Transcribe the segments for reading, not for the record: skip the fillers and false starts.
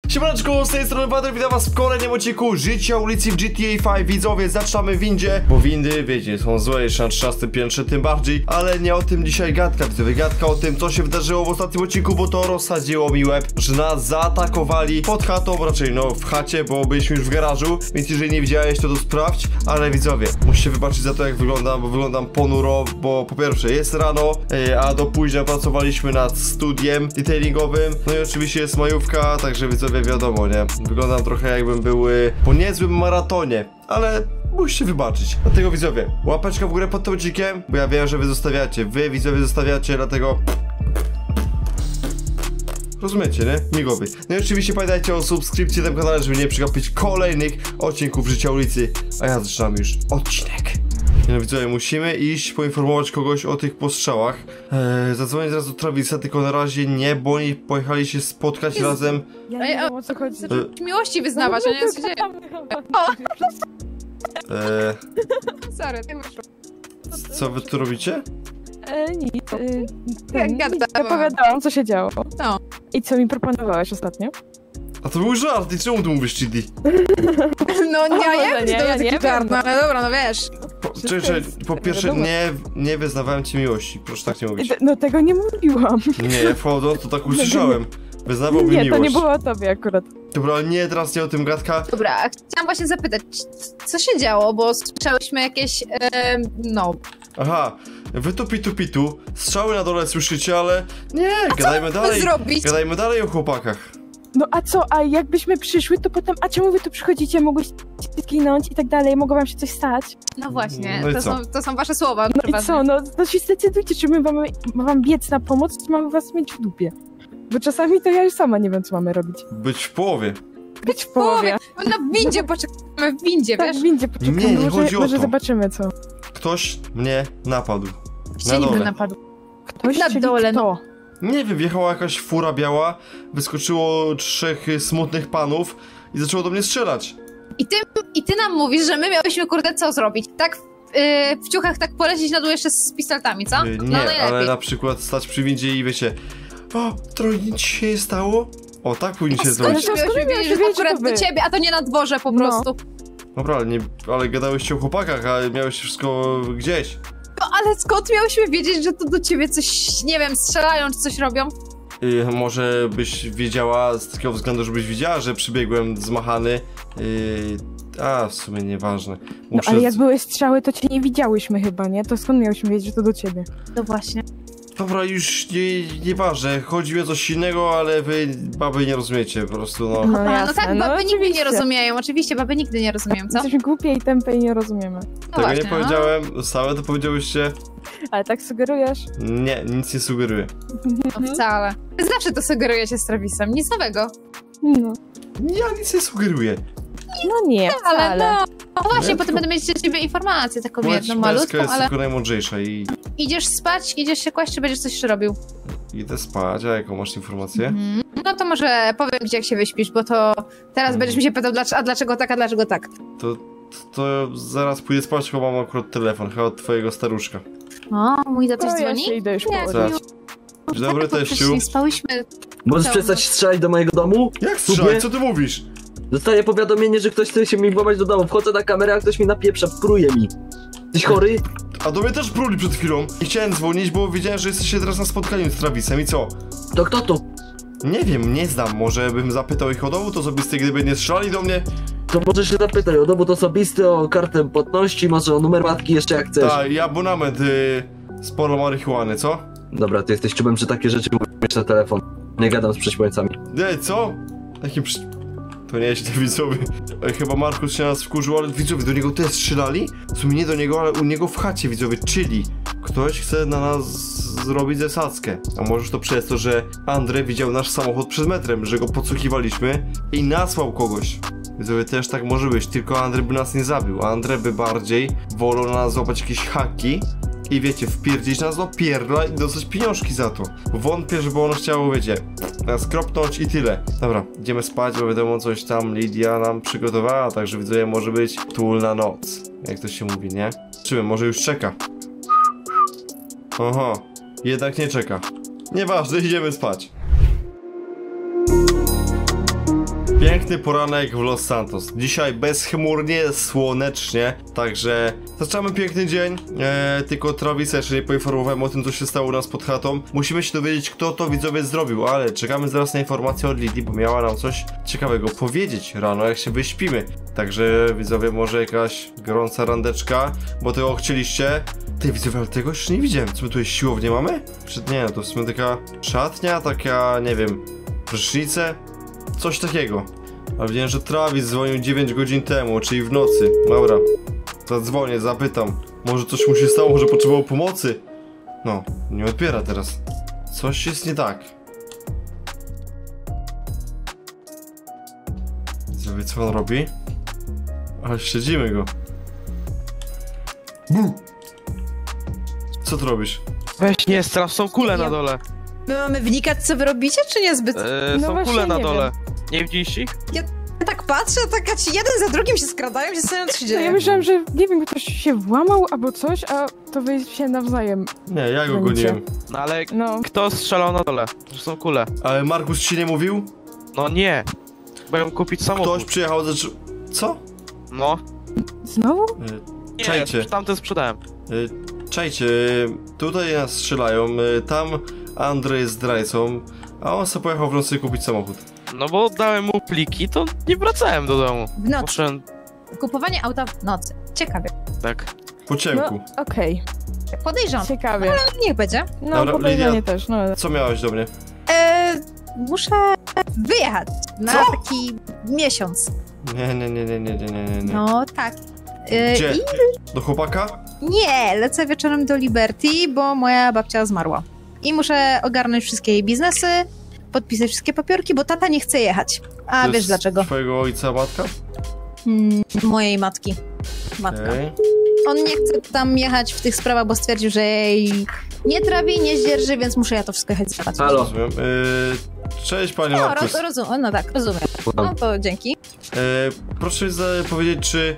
Siemaneczko, z tej strony Patryk, witam was w kolejnym odcinku Życia ulicy w GTA 5. Widzowie, zaczynamy w windzie, bo windy, wiecie, są złe jeszcze na 13 piętrze, tym bardziej. Ale nie o tym dzisiaj gadka, widzowie, gadka o tym, co się wydarzyło w ostatnim odcinku, bo to rozsadziło mi łeb, że nas zaatakowali pod chatą, raczej no w chacie, bo byliśmy już w garażu. Więc jeżeli nie widziałeś, to sprawdź. Ale widzowie, musicie wybaczyć za to, jak wyglądam, bo wyglądam ponuro, bo po pierwsze jest rano, a do późna pracowaliśmy nad studiem detailingowym. No i oczywiście jest majówka, także widzowie, wiadomo, nie? Wyglądam trochę, jakbym był po niezłym maratonie, ale musicie wybaczyć. Dlatego widzowie, łapeczka w górę pod tym odcinkiem, bo ja wiem, że wy zostawiacie, widzowie zostawiacie, dlatego rozumiecie, nie? Migowy. No i oczywiście pamiętajcie o subskrypcji na tym kanale, żeby nie przegapić kolejnych odcinków Życia ulicy. A ja zaczynam już odcinek. No widzowie, musimy iść poinformować kogoś o tych postrzałach. Zadzwonię zaraz do Travisa, tylko na razie nie, bo oni pojechali się spotkać razem. Ja nie wiem, o co chodzi. Miłości wyznawać, a nie co się dzieje. Sorry, ty wyszło. Co wy tu robicie? Nic. Opowiadałam, co się działo. No. I co mi proponowałeś ostatnio? A to był żart, i czemu tu mówisz chili? No nie, ja nie nie żart, no ale dobra, no wiesz. Czekaj, po pierwsze nie wyznawałem ci miłości, proszę tak nie mówić. No tego nie mówiłam. Nie, wchodząc to tak usłyszałem. Wyznawałbym Nie, miłość. to nie było o tobie akurat. Dobra, ale nie, teraz nie o tym gadka. Dobra, chciałam właśnie zapytać, co się działo, bo słyszałyśmy jakieś, no. Aha, pitu, strzały na dole słyszycie, ale nie, gadajmy dalej. Zrobić? Gadajmy dalej o chłopakach. No a co, a jakbyśmy przyszły, to potem, a czemu wy tu przychodzicie, mogłyście zginąć i tak dalej, mogło wam się coś stać? No właśnie, No to są wasze słowa. No i co, no to się zdecydujcie, czy my mamy wam biec na pomoc, czy mamy was mieć w dupie. Bo czasami to ja już sama nie wiem, co mamy robić. Być w połowie. Być w połowie. Na windzie poczekamy, w windzie, Tak, wiesz? w windzie poczekamy, Nie chodzi o może to. zobaczymy co. Ktoś mnie napadł. Się Na niby dole. napadł. Ktoś Na czyli dole, kto? Nie wiem, wjechała jakaś fura biała, wyskoczyło 3 smutnych panów i zaczęło do mnie strzelać. I ty nam mówisz, że my miałyśmy, kurde, co zrobić? Tak w ciuchach tak polecieć na dół jeszcze z pistoletami, co? Nie, No najlepiej. ale na przykład stać przy windzie i wiecie, o, trochę nic się nie stało. O, tak powinniście zrobić. Skąd miałyśmy wiedzieć, że to akurat to wy? do ciebie, a to nie na dworze po prostu. Dobra, ale gadałyście o chłopakach, a miałeś wszystko gdzieś. No ale skąd miałyśmy wiedzieć, że to do ciebie coś, nie wiem, strzelają czy coś robią? Może byś wiedziała, z takiego względu, żebyś widziała, że przybiegłem zmachany. W sumie nieważne. No ale jak były strzały, to cię nie widziałyśmy chyba, nie? To skąd miałyśmy wiedzieć, że to do ciebie? No właśnie. Dobra, już nieważne, chodzi mi o coś innego, ale wy baby nie rozumiecie po prostu, no. No No jasne, tak, no baby nigdy nie oczywiście. rozumieją, oczywiście, baby nigdy nie rozumieją, co? Jesteśmy głupie i tępe i nie rozumiemy. No Tego właśnie, nie powiedziałem, same to powiedziałyście. Ale tak sugerujesz? Nie, nic nie sugeruję. No wcale. Zawsze to sugerujecie z Travisem, nic nowego. No, Ja nic nie sugeruję. no nie, Ale wcale. no właśnie, Nie, potem będę mieć do ciebie informację taką jedną Męska malutką, jest ale tylko najmądrzejsza i idziesz spać, idziesz się kłaść, czy będziesz coś jeszcze robił? idę spać, a jaką masz informację? No to może powiem gdzie jak się wyśpisz, bo to teraz będziesz mi się pytał, a dlaczego tak, a dlaczego tak. To zaraz pójdę spać, chyba mam akurat telefon, chyba od twojego staruszka. O, mój tatuś To ja dzwoni? się idę już Nie, położyć. Dzień dobry, tak, teściu. wcześniej spałyśmy. Możesz Co? przestać strzelać do mojego domu? Jak strzelać? Co ty mówisz? Dostaję powiadomienie, że ktoś chce się mi włamać do domu. Wchodzę na kamerę, a ktoś mi napieprza, pruje mi. Jesteś chory? A do mnie też pruli przed chwilą. I chciałem dzwonić, bo wiedziałem, że jesteście teraz na spotkaniu z Travisem i co? To kto to? Nie wiem, nie znam, może bym zapytał ich o dowód osobisty, gdyby nie strzelali do mnie? To może się zapytaj o dowód osobisty, o kartę płatności, może o numer matki, jeszcze jak chcesz. Tak, i abonament, sporo marihuany, co? Dobra, ty jesteś czubem, że takie rzeczy mówisz na telefon. Nie gadam z prześmiałcami. Co? Jakim To nieźle, widzowie. Chyba Markus się nas wkurzył, ale widzowie, do niego też strzelali? W sumie nie do niego, ale u niego w chacie, widzowie, czyli ktoś chce na nas zrobić zasadzkę. A może to przez to, że Andrzej widział nasz samochód przed metrem, że go podsłuchiwaliśmy i nasłał kogoś. Widzowie, też tak może być, tylko Andrzej by nas nie zabił. Andrzej by bardziej wolał na nas złapać jakieś haki i wiecie, wpierdzić nas do pierdla i dostać pieniążki za to. Wątpię, żeby ono chciało, wiecie, nas kropnąć i tyle. Dobra, idziemy spać, bo wiadomo, coś tam Lidia nam przygotowała, także widzowie, może być tulna noc. Jak to się mówi, nie? Czymy, może już czeka. Oho, jednak nie czeka. Nieważne, idziemy spać. Piękny poranek w Los Santos. Dzisiaj bezchmurnie, słonecznie, także zaczynamy piękny dzień. Tylko Travisa jeszcze nie poinformowałem o tym, co się stało u nas pod chatą. Musimy się dowiedzieć, kto to widzowie zrobił, ale czekamy zaraz na informację od Lidii, bo miała nam coś ciekawego powiedzieć rano, jak się wyśpimy. Także widzowie, może jakaś gorąca randeczka, bo tego chcieliście. Ty widzowie, ale tego jeszcze nie widziałem. Co my tutaj siłownię mamy? Czy nie, to w sumie taka szatnia, taka, nie wiem, prysznice? Coś takiego. Ale widziałem, że Travis dzwonił 9 godzin temu, czyli w nocy. Dobra, zadzwonię, zapytam. Może coś mu się stało, może potrzebował pomocy? No, nie odbiera teraz. Coś jest nie tak. Zobaczcie, co on robi? Ale śledzimy go. Bu! Co ty robisz? Weź nie, teraz są kule na dole. My mamy wnikać, co wy robicie, czy niezbyt? No Są właśnie kule na nie dole. Nie widzieliście ich? Ja tak patrzę, tak ci jeden za drugim się skradają, się zastanawiam, co się No, dzieje. ja myślałam, że nie wiem, ktoś się włamał albo coś, a to wy się nawzajem. Nie, ja go Gonicie. goniłem. No ale No. kto strzelał na dole? To są kule. Ale Markus ci nie mówił? No nie. Mają kupić samochód. Ktoś przyjechał ze... Co? No. Znowu? Nie, Czajcie. tamten sprzedałem. Czajcie, tutaj nas strzelają, tam Andrzej jest zdrajcą, a on sobie pojechał w nocy kupić samochód. No bo dałem mu pliki, to nie wracałem do domu. W nocy. Poszedłem, Kupowanie auta w nocy. Ciekawie. tak. Po ciemku. No, okej. Podejrzewam. Ciekawie. Niech będzie. No, Dobra, podejrzanie Lidia. też, no. Co miałeś do mnie? Muszę wyjechać na Co? taki miesiąc. Nie. No tak. Gdzie? I Do chłopaka? nie, lecę wieczorem do Liberty, bo moja babcia zmarła. I muszę ogarnąć wszystkie jej biznesy, podpisać wszystkie papierki, bo tata nie chce jechać. A To wiesz jest dlaczego? Twojego ojca, matka? Mojej matki. Matka. Okej. On nie chce tam jechać w tych sprawach, bo stwierdził, że jej nie trawi, nie zdzierży, więc muszę ja to wszystko jechać załatwić. Halo. Rozumiem. Cześć panie No, Markus. rozumiem, no tak, rozumiem. No to dzięki. Proszę mi powiedzieć, czy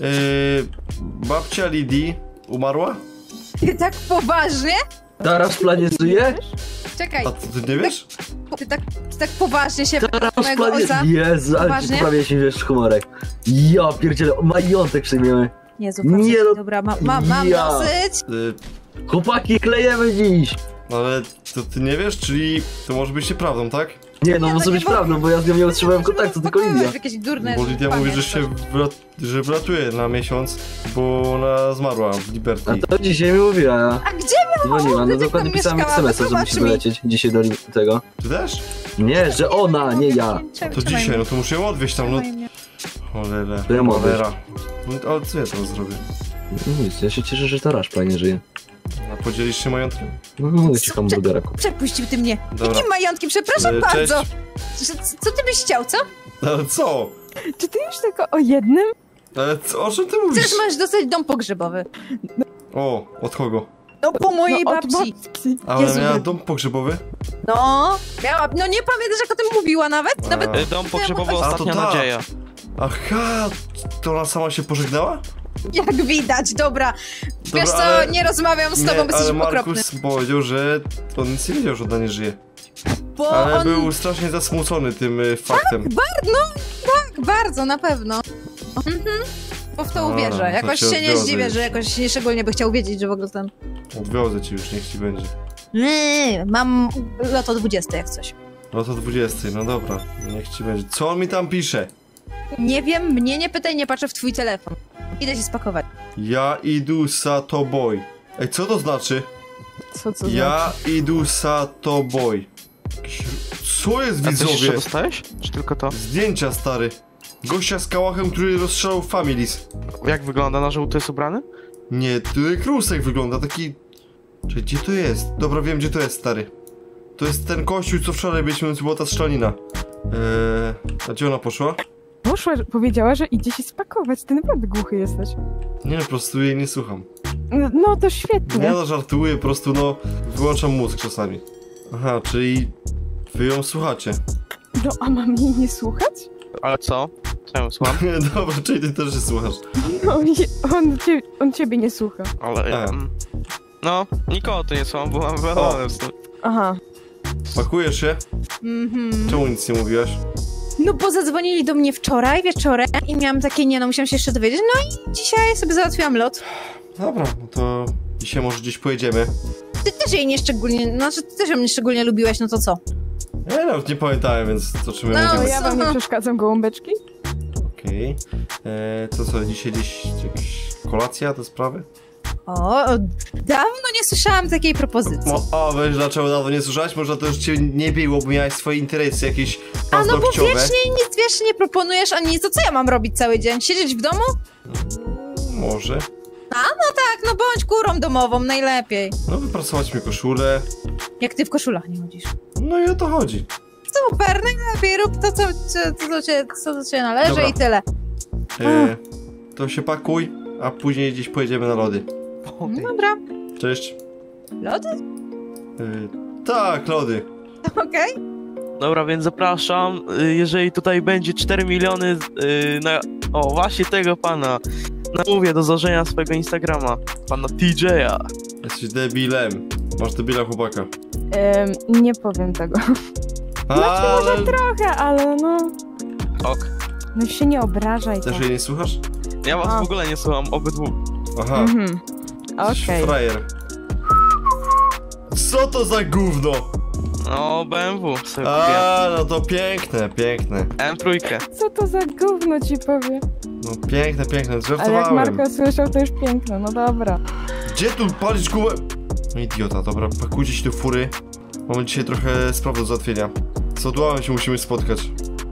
babcia Lidii umarła? Tak poważnie? Tarasz w planie żyje? Czekaj, A ty nie wiesz? ty tak poważnie się Tarasz w mojego planie... ojca? Jezu, ale ci Poważnie? poprawię się, wiesz, humorek. Ja pierdzielę, majątek przyjmiemy. Jezu, Nie, facet, no, dobra, mam ja. dosyć. Chłopaki, klejemy dziś. Ale to ty nie wiesz, czyli to może być nieprawdą, tak? Nie, no Nie, może to być nie było- prawdą, bo ja z nią nie utrzymałem kontaktu, tylko Lidia. Jakieś durne Bo Lidia mówi, że się że wlatuje na miesiąc, bo ona zmarła w Liberty. A to dzisiaj mi mówiła, ja A gdzie dzwoniła, no Gdzie dokładnie tam pisałem mieszkała? SMS-a, żeby Wytłumacz się mi. wylecieć dzisiaj do tego. Ty też? Nie, że ona, nie ja. To dzisiaj, no to muszę ją odwieźć tam, no. Cholera, To ja mogę. cholera. No, ale co ja tam zrobię? No nic, ja się cieszę, że Tarasz w planie żyje. A podzielisz się majątkiem? No mogę ci hamburgera kupić. Przepuścił ty mnie. Dobra. Jakim majątkiem? Przepraszam Cześć. bardzo. Co ty byś chciał, co? Ale co? Czy ty już tylko o jednym? Ale co, o czym ty mówisz? Przecież masz dostać dom pogrzebowy. O, od kogo? No po mojej No, od babci. babci. A Jezu. ona miała dom pogrzebowy? No, miała, no nie pamiętasz jak o tym mówiła nawet? Nawet A. Dom pogrzebowy, A, to ostatnia tak. nadzieja. Aha, to ona sama się pożegnała? jak widać, dobra. Wiesz Dobra, co, ale- nie rozmawiam z tobą, bo ale jesteś okropny. Markus powiedział, że on nic nie wiedział, że ona nie żyje. Bo Ale on był strasznie zasmucony tym faktem. tak, bardzo, na pewno. Mhm. Bo w to Dobra, uwierzę. to Jakoś cię się nie odwiozę zdziwię, już. że jakoś nie szczególnie by chciał wiedzieć, że w ogóle ten... Odwiozę ci już, niech ci będzie. Nie, mam lot o 20 jak coś. No to 20, no dobra, niech ci będzie. Co on mi tam pisze? Nie wiem, mnie nie pytaj, nie patrzę w twój telefon. Idę się spakować. Ja idu sa toboj. Ej, co to znaczy? Co to Ja idu sa toboj. Jakiś- Co jest, A coś jeszcze widzowie? dostałeś? Czy tylko to? Zdjęcia, stary. Gościa z kałachem, który rozstrzelał Families. Jak wygląda? Na żółto jest ubrany? Nie, to jak Rusek wygląda, taki... Czekaj, gdzie to jest? Dobra, wiem, gdzie to jest, stary. To jest ten kościół, co wczoraj byliśmy, była ta strzelanina. A gdzie ona poszła? Poszła, powiedziała, że idzie się spakować. Ty naprawdę głuchy jesteś. Nie, po prostu jej nie słucham. No to świetnie. Nie, no żartuję, po prostu, no, wyłączam mózg czasami. Aha, czyli wy ją słuchacie. No a mam jej nie słuchać? Ale co? Co ja słucham? Dobra, czyli ty też się słuchasz. No on ciebie nie słucha. Ale... A. No, nikogo tu nie słucham, bo mam wywalone z tym. Aha. Pakujesz się? Mhm. Czemu nic nie mówiłaś? No bo zadzwonili do mnie wczoraj wieczorem i miałam takie, nie no, musiałam się jeszcze dowiedzieć. No i dzisiaj sobie załatwiłam lot. Dobra, no to dzisiaj może gdzieś pojedziemy. Ty też jej nieszczególnie, znaczy ty też ją nieszczególnie lubiłeś, no to co? Ja nawet nie pamiętałem, więc o czym my No, mówimy. Ja wam nie przeszkadzam, gołąbeczki? Okej. Co, dzisiaj gdzieś jakaś kolacja, te sprawy? O, dawno nie słyszałam takiej propozycji. Weź, dlaczego dawno nie słyszałeś? Może to już cię nie było, bo miałeś swoje interesy jakieś A no bo paznokciowe. wiecznie nic, wiesz, nie proponujesz ani nic, to co ja mam robić cały dzień? Siedzieć w domu? Może. Tak, no bądź kurą domową, najlepiej. No wypracować mi koszulę. Jak ty w koszulach nie chodzisz. No i o to chodzi. Super, najlepiej, rób to, co do ciebie należy. Dobra. I tyle. To się pakuj, a później gdzieś pojedziemy na lody. Dobra. Cześć. Lody? Tak, lody. Okej. Dobra, więc zapraszam, jeżeli tutaj będzie 4 miliony na... O, właśnie tego pana. Namówię do założenia swojego Instagrama. Pana TJ'a. Jesteś debilem. Masz debila chłopaka. Nie powiem tego. Może trochę, ale no... Ok. No się nie obrażaj. Też tak. jej nie słuchasz? Ja was A. w ogóle nie słucham, obydwu. Aha. Mhm. Jesteś Okej. frajer. Co to za gówno? No, BMW sobie kupię. No to piękne, piękne. M3. Co to za gówno ci powie? No piękne, piękne, Ale jak żartowałem. Marko słyszał, to już piękne, no dobra. Gdzie tu palić gumę? No idiota, dobra, pakujcie się do fury. Mamy dzisiaj trochę spraw do załatwienia. Z odłamem się musimy spotkać.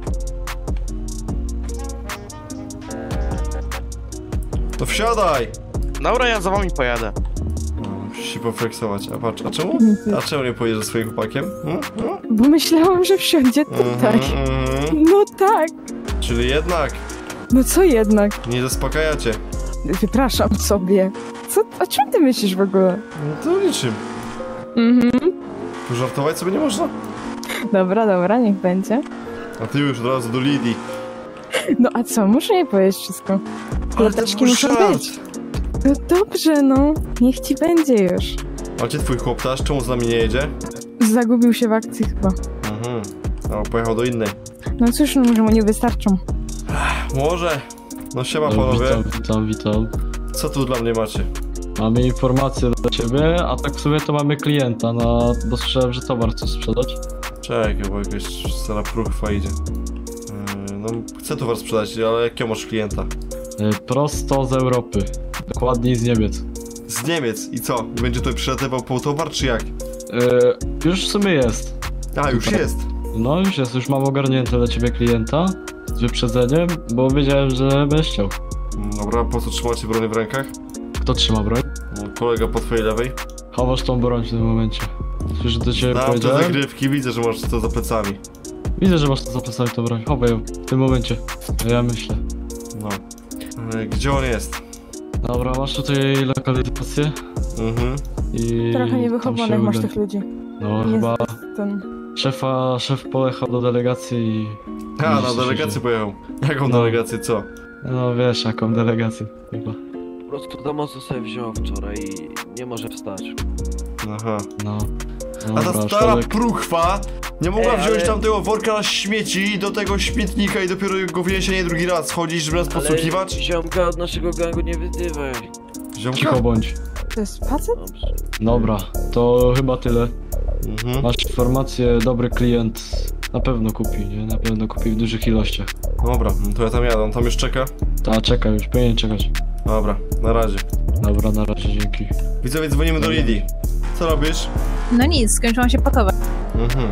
No wsiadaj! Dobra, ja za wami pojadę. No, musisz się poflexować. A patrz, a czemu? A czemu nie pojedziesz ze swoim chłopakiem? Bo myślałam, że wsiądzie tutaj. No tak. Czyli jednak No co jednak? nie zaspokajacie. Wypraszam sobie. Co? O czym ty myślisz w ogóle? No to niczym. Żartować sobie nie można? Dobra, niech będzie. A ty już od razu do Lidii. No a co, muszę jej powiedzieć wszystko. Ale to Ploteczki był muszą żart. być. No dobrze, no. Niech ci będzie już. A gdzie twój chłoptaż? Czemu z nami nie jedzie? Zagubił się w akcji chyba. A pojechał do innej. No cóż, no może mu nie wystarczą. Może. No siema No, panowie. witam. Co tu dla mnie macie? Mamy informację dla ciebie, a tak w sumie to mamy klienta, bo słyszałem, że towar chcesz sprzedać. Czekaj, bo jakaś stara próchwa idzie. No chcę towar sprzedać, ale jakiego masz klienta? Prosto z Europy, dokładniej z Niemiec. Z Niemiec. I co? Będzie tutaj przelatywał po towar, czy jak? Już w sumie jest. A, już jest. No już mam ogarnięte dla ciebie klienta z wyprzedzeniem, bo wiedziałem, że będziesz chciał. Dobra, po co trzymacie broń w rękach? Kto trzyma broń? No, kolega po twojej lewej. Chowasz tą broń w tym momencie. Słyszysz, że do ciebie Znam te powiedziałem? zagrywki, widzę, że masz to za plecami. Widzę, że masz to zapisać tą broń. Chowaj ją w tym momencie. A ja myślę. No. Gdzie on jest? Dobra, masz tutaj lokalizację i... Trochę tam niewychowanych się masz uda. tych ludzi. No Nie chyba ten... szef pojechał do delegacji i... A, na Myślę, delegację że- pojechał. Jaką No. delegację, co? No wiesz, jaką delegację chyba. Po prostu do mocy sobie wziął wczoraj i nie może wstać. Aha. No. A ta Dobra, stara Szkodek. próchwa nie mogła Ej, wziąć ale- tamtego worka na śmieci do tego śmietnika i dopiero go wniesie, nie drugi raz chodzić, żeby nas podsłuchiwać? ziomka od naszego gangu nie wyzywaj. Ziomka? Cicho bądź. To jest facet? Dobrze. Dobra, to chyba tyle. Mhm. Masz informację, dobry klient na pewno kupi, nie? Na pewno kupi w dużych ilościach. Dobra, no to ja tam jadę, on tam już czeka? Ta, czekaj już, powinien czekać. Dobra, na razie. Dobra, na razie, dzięki. Widzowie, dzwonimy do Lidii. Co robisz? No nic, skończyłam się pakować. Mhm.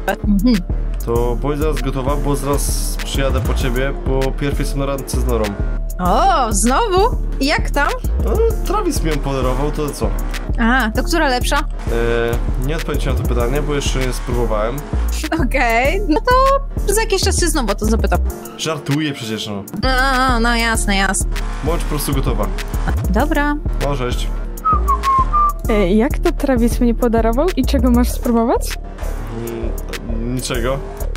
To bądź zaraz gotowa, bo zaraz przyjadę po ciebie, bo pierw jestem na randce z Norą. O, znowu? Jak tam? No, Travis mi ją podarował, to co? A, to która lepsza? Nie odpowiedź na to pytanie, bo jeszcze nie spróbowałem. Okej, no to za jakiś czas się znowu o to zapytam. Żartuję przecież, no. No jasne. Bądź po prostu gotowa. Dobra. No, cześć. Jak to Travis mnie podarował i czego masz spróbować? Niczego.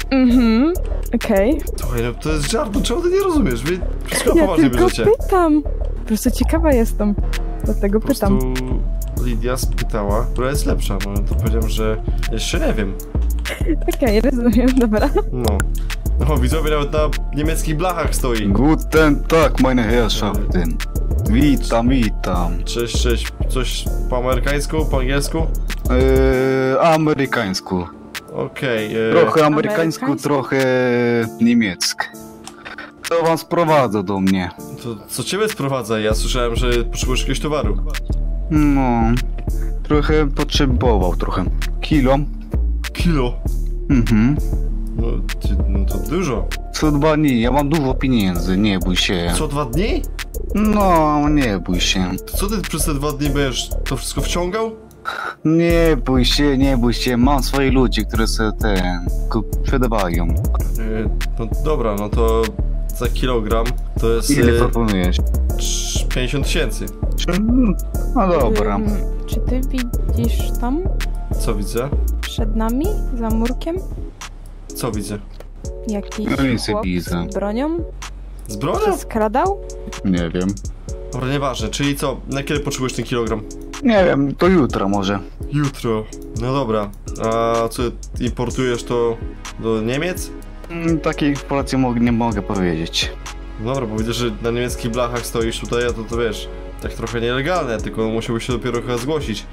Okej. Słuchaj, no to jest żart, no czemu ty nie rozumiesz? Wy wszystko Ja poważnie tylko bierzecie. pytam. Po prostu ciekawa jestem. Dlatego Po pytam. prostu Lidia spytała, która jest lepsza, no to powiedziałem, że jeszcze nie wiem. Okej, rozumiem, dobra. No. O, widzowie nawet na niemieckich blachach stoi. Guten Tag, meine Herrschaften. Witam. Cześć. Coś po amerykańsku, po angielsku? Amerykańsku. Okej. Trochę amerykańsku, Amerykańsku? trochę niemiecku. Co wam sprowadza do mnie? To co ciebie sprowadza? Ja słyszałem, że potrzebujesz jakiegoś towaru. No, trochę potrzebował, trochę. Kilo. Kilo? Mhm. No to dużo. Co 2 dni, ja mam dużo pieniędzy, nie bój się. Co 2 dni? No, nie bój się. To co ty przez te 2 dni będziesz to wszystko wciągał? Nie bój się, mam swoich ludzi, którzy sobie sprzedawają. No dobra, no to za kilogram to jest Ile proponujesz? 50 000. No dobra. Czy ty widzisz tam, Co widzę? przed nami, za murkiem, Co widzę? jakiś No nic nie chłop widzę. z bronią Z bronią? się skradał? Nie wiem. Dobra, nieważne, czyli co? Na kiedy potrzebujesz ten kilogram? Nie wiem, to jutro może. Jutro. No dobra. A co importujesz to do Niemiec? Takiej informacji nie mogę powiedzieć. Dobra, bo widzę, że na niemieckich blachach stoisz tutaj, a to wiesz, tak trochę nielegalne, tylko musiałbyś się dopiero chyba zgłosić.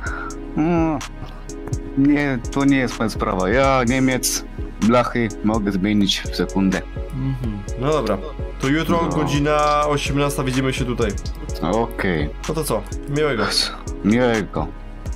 Nie, to nie jest moja sprawa. Ja Niemiec, blachy mogę zmienić w sekundę. No dobra. To jutro, No. godzina 18, widzimy się tutaj. Okej. No to co? Miłego. Miłego.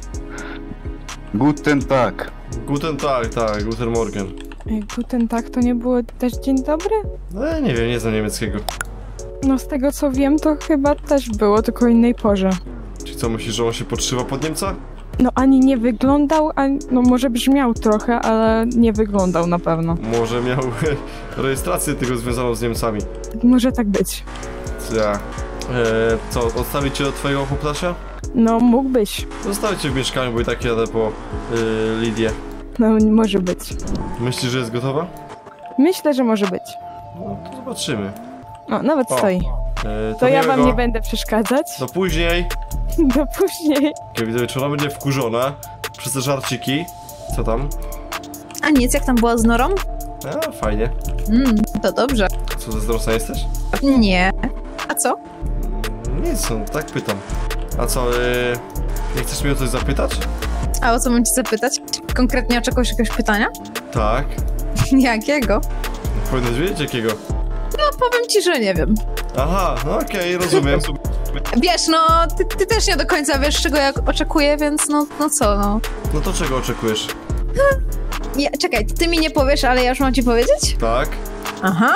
Guten Tag. Guten Tag, tak, guten Morgen. Guten Tag to nie było też dzień dobry? No ja nie wiem, nie znam niemieckiego. No z tego co wiem, to chyba też było, tylko o innej porze. Czy co, myślisz, że on się podszywa pod Niemca? No ani nie wyglądał, ani, no może brzmiał trochę, ale nie wyglądał na pewno. Może miał rejestrację tego związaną z Niemcami. Może tak być. Ja. Co, odstawić cię do twojego chłoptasia? No mógłbyś. Zostawić cię w mieszkaniu, bo i tak jadę po Lidię. No może być. Myślisz, że jest gotowa? Myślę, że może być. No to zobaczymy. O, nawet O, stoi. To ja wam miłego. nie będę przeszkadzać. Do później. Do później. Jak widzę, czy ona będzie wkurzona przez te żarciki. Co tam? A nic, jak tam była z Norą? A, fajnie. To dobrze. Co, zazdrosna jesteś? Nie. A co? Nic, no, tak pytam. A co, nie chcesz mnie o coś zapytać? A o co mam cię zapytać? Konkretnie oczekujesz jakiegoś pytania? Tak. Jakiego? Powinnaś wiedzieć jakiego. No powiem ci, że nie wiem. Aha, no okej, rozumiem. Wiesz, no, ty też nie do końca wiesz, czego ja oczekuję, więc no co, no. No to czego oczekujesz? Czekaj, ty mi nie powiesz, ale ja już mam ci powiedzieć? Tak? Aha,